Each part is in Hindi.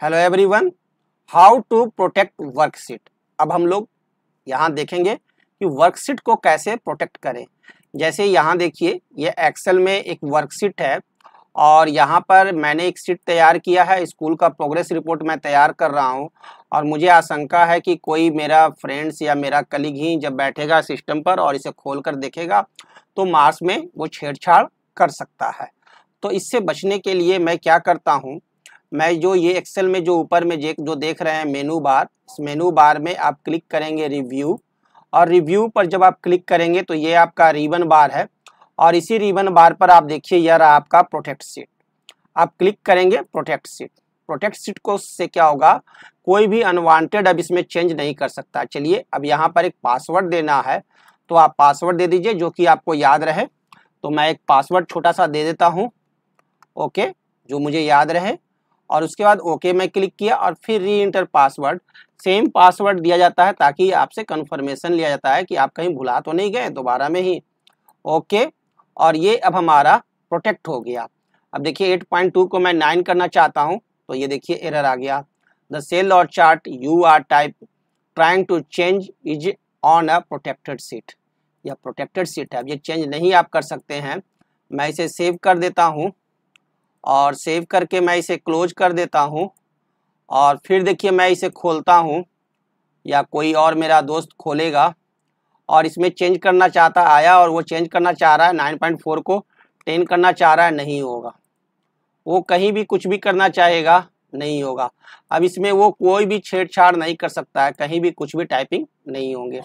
Hello everyone, how to protect worksheet. अब हम लोग यहाँ देखेंगे कि वर्कशीट को कैसे प्रोटेक्ट करें। जैसे यहाँ देखिए, ये एक्सेल में एक वर्कशीट है और यहाँ पर मैंने एक शीट तैयार किया है। स्कूल का प्रोग्रेस रिपोर्ट मैं तैयार कर रहा हूँ और मुझे आशंका है कि कोई मेरा फ्रेंड्स या मेरा कलीग ही जब बैठेगा सिस्टम पर और इसे खोल कर देखेगा तो मार्क्स में वो छेड़छाड़ कर सकता है। तो इससे बचने के लिए मैं क्या करता हूँ, मैं जो ये एक्सेल में जो ऊपर में जो देख रहे हैं मेनू बार, इस मेनू बार में आप क्लिक करेंगे रिव्यू, और रिव्यू पर जब आप क्लिक करेंगे तो ये आपका रिबन बार है और इसी रिबन बार पर आप देखिए यह रहा आपका प्रोटेक्ट शीट। आप क्लिक करेंगे प्रोटेक्ट शीट। प्रोटेक्ट शीट को से क्या होगा, कोई भी अनवांटेड अब इसमें चेंज नहीं कर सकता। चलिए, अब यहाँ पर एक पासवर्ड देना है तो आप पासवर्ड दे दीजिए जो कि आपको याद रहे। तो मैं एक पासवर्ड छोटा सा दे देता हूँ, ओके, जो मुझे याद रहे। और उसके बाद ओके मैं क्लिक किया और फिर री इंटर पासवर्ड। सेम पासवर्ड दिया जाता है ताकि आपसे कंफर्मेशन लिया जाता है कि आप कहीं भुला तो नहीं गए दोबारा में ही। ओके, और ये अब हमारा प्रोटेक्ट हो गया। अब देखिए 8.2 को मैं 9 करना चाहता हूँ तो ये देखिए एरर आ गया। The cell or chart you are type trying to change is on a protected sheet. यह प्रोटेक्टेड शीट है, अब ये चेंज नहीं आप कर सकते हैं। मैं इसे सेव कर देता हूँ और सेव करके मैं इसे क्लोज कर देता हूँ और फिर देखिए मैं इसे खोलता हूँ या कोई और मेरा दोस्त खोलेगा और इसमें चेंज करना चाहता आया और वो चेंज करना चाह रहा है 9.4 को 10 करना चाह रहा है, नहीं होगा। वो कहीं भी कुछ भी करना चाहेगा, नहीं होगा। अब इसमें वो कोई भी छेड़छाड़ नहीं कर सकता है, कहीं भी कुछ भी टाइपिंग नहीं होंगे।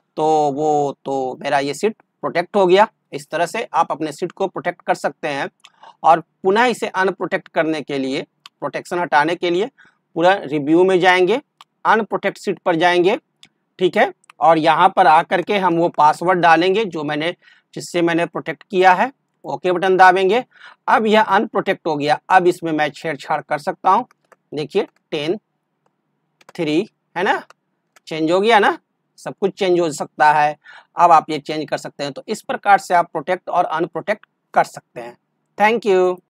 तो मेरा ये शीट प्रोटेक्ट हो गया। इस तरह से आप अपने शीट को प्रोटेक्ट कर सकते हैं और पुनः इसे अनप्रोटेक्ट करने के लिए, प्रोटेक्शन हटाने के लिए पूरा रिव्यू में जाएंगे, अनप्रोटेक्ट शीट पर जाएंगे, ठीक है, और यहाँ पर आकर के हम वो पासवर्ड डालेंगे जिससे मैंने प्रोटेक्ट किया है। ओके बटन दाबेंगे। अब यह अनप्रोटेक्ट हो गया। अब इसमें मैं छेड़छाड़ कर सकता हूँ। देखिए 10 3 है ना, चेंज हो गया ना, सब कुछ चेंज हो सकता है। अब आप ये चेंज कर सकते हैं। तो इस प्रकार से आप प्रोटेक्ट और अनप्रोटेक्ट कर सकते हैं। Thank you.